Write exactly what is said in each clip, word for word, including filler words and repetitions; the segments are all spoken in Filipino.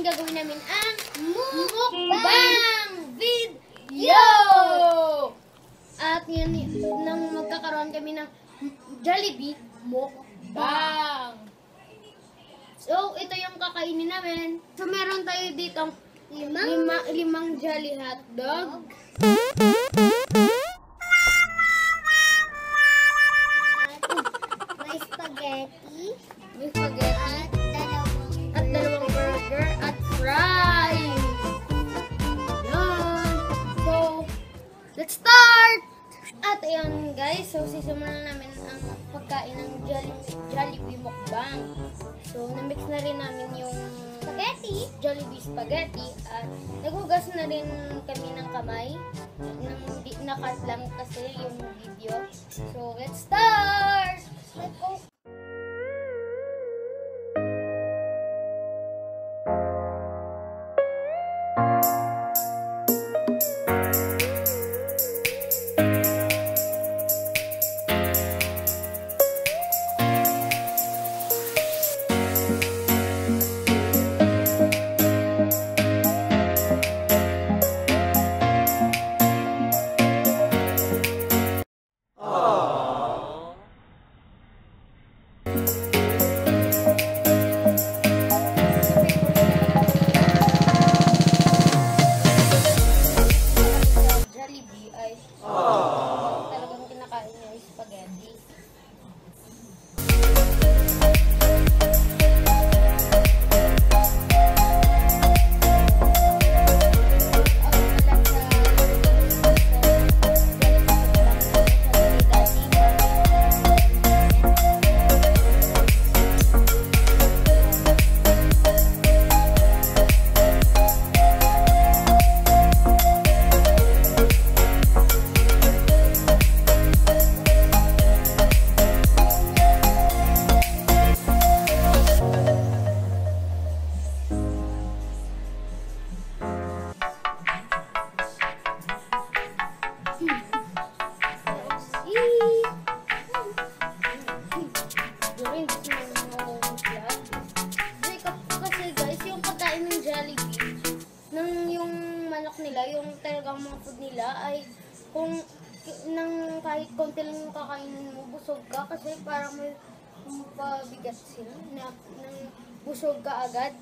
ngayon gagawin namin ang mukbang video! At yun, nang magkakaroon kami ng Jollibee mukbang. So, ito yung kakainin namin. So, meron tayo ditong limang, lima, limang Jolly hotdog. May spaghetti. May spaghetti. At dalawang, At dalawang burger at fries. Yan. So, let's start! At ayan guys, so sisimulan namin ang pagkain ng Jollibee, Jollibee mukbang. So, namix na rin namin yung spaghetti, Jollibee spaghetti, at naghugas na rin kami ng kamay. Nang di nakat lang kasi yung video. So, let's start! Let's go! Talagang kinakain niya yung spaghetti. Nila, yung talagang mga food nila ay kung nang kahit konti lang yung kakainin mo, busog ka kasi parang may pabigat sila na nang busog ka agad.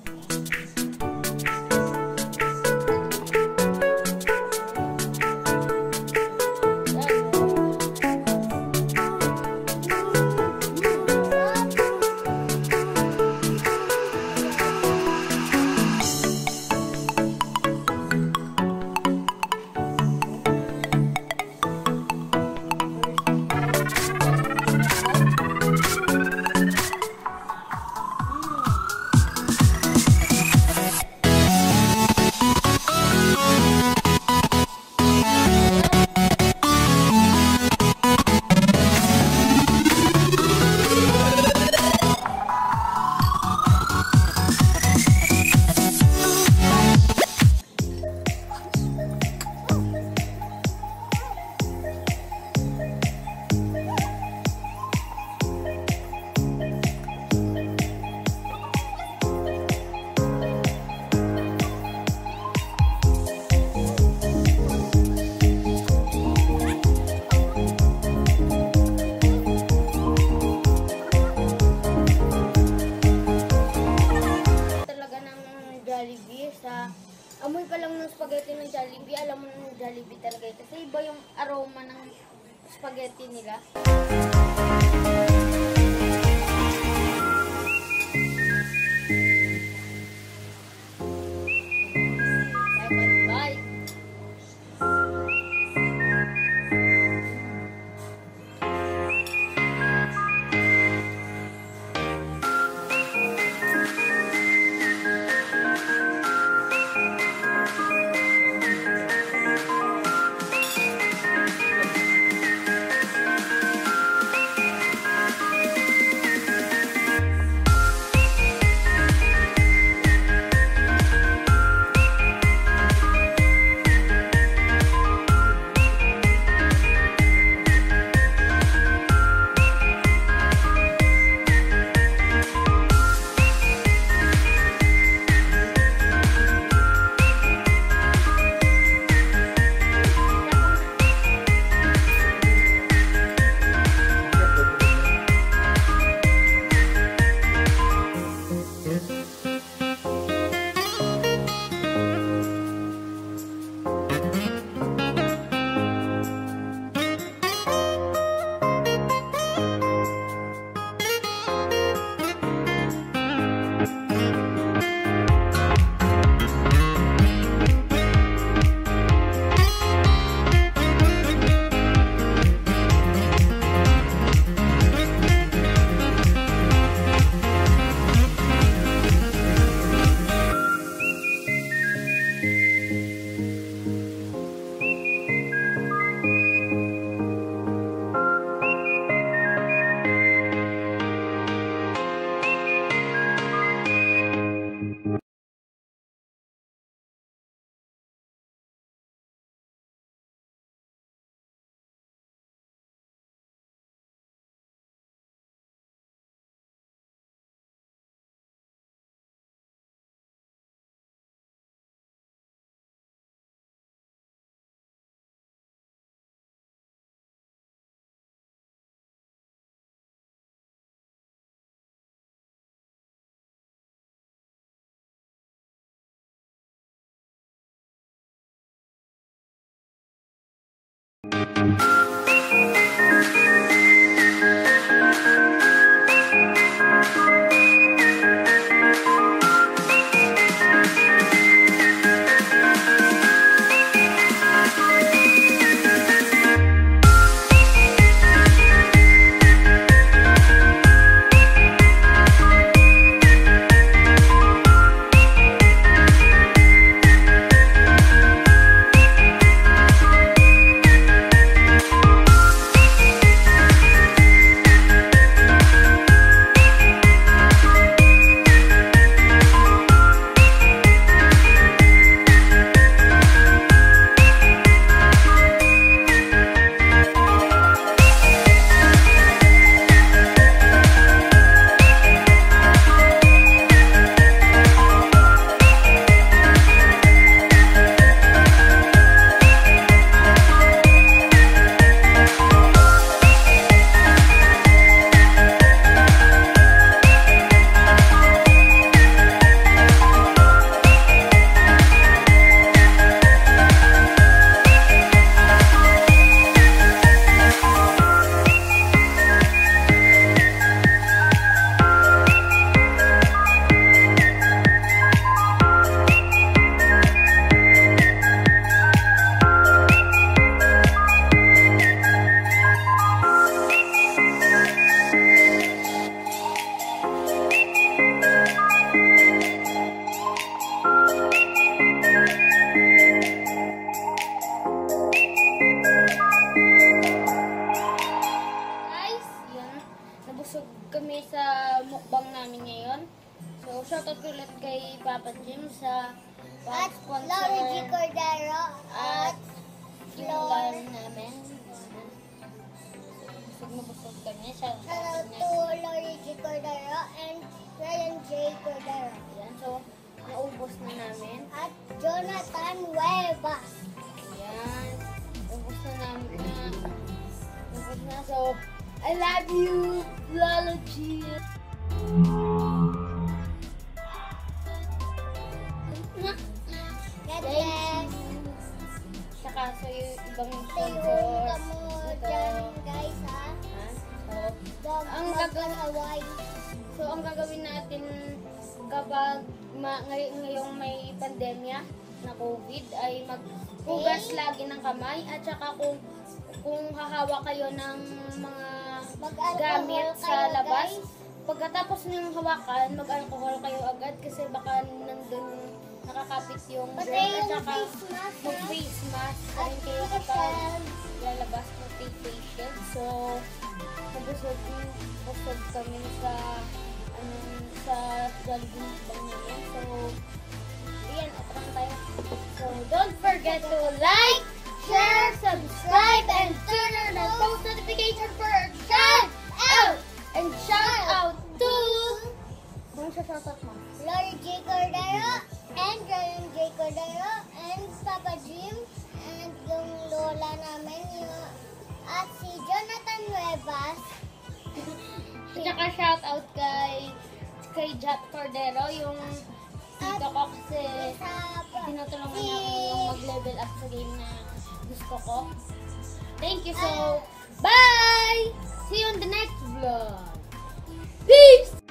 Amoy pa lang ng spaghetti ng Jollibee, alam mo ng Jollibee talaga ito. Kasi iba yung aroma ng spaghetti nila. Second bite. Nabusog kami sa mukbang namin ngayon. So, shoutout ulit kay Papa Jim sa At pag-sponsor Laurie G. Cordero at at yung Flor. laro namin. Busog na busog kami. Shoutout Hello niya. to Laurie G. Cordero and Ryan J. Cordero. Ayan, so, naubos na namin. At Jonathan Huevas. Ayan. Naubos na namin na. Naubos na. So, I love you, Lolo G. God Thank bless. you. Saka sa yung ibang Stay home sponsors. ka mo Ito. dyan, guys, ha? Ha? So, Dog Ang mag gagawin- Hawaii. so, ang gagawin natin kapag ma ngay ngayong may pandemya na COVID ay maghugas lagi ng kamay at saka kung kung hahawa kayo ng mga Mag-alcohol gamit sa kayo, labas, guys. pagkatapos ng hawakan, mag-alcohol kayo agad kasi baka nandun nakakapit yung Pati germ at yung saka face mask, ha? mag-face mask na At rin kayo face kapag shield. lalabas ng face shield. So, nabusog busog kami sa ano, sa Jollibee bang namin. So, ayan, otrang tayo. So, don't forget to like, share, subscribe, and turn on the post notification for a shout out! And shout out to... Kung sa shout out mo? Laurie J. Cordero and Ryan J. Cordero and Papa Jim and yung lola namin yung, at si Jonathan Huevas. At saka shout out kay kay Jat Cordero, yung tito ko kasi Sa tinutulungan si- niya ako yung mag-level up sa game na gusto ko. Thank you so. Bye! See you on the next vlog. Peace!